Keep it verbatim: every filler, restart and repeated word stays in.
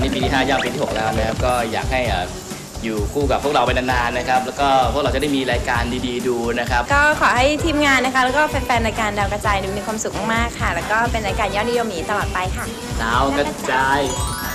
ปีที่ห้าย่างปีที่หกแล้วนะครับก็อยากให้อยู่คู่กับพวกเราไปนานๆนะครับแล้วก็พวกเราจะได้มีรายการดีๆดูนะครับก็ขอให้ทีมงานนะคะแล้วก็แฟนๆรายการดาวกระจายดูมีความสุขมากๆค่ะแล้วก็เป็นรายการยอดนิยมอย่างนี้ตลอดไปค่ะดาวกระจาย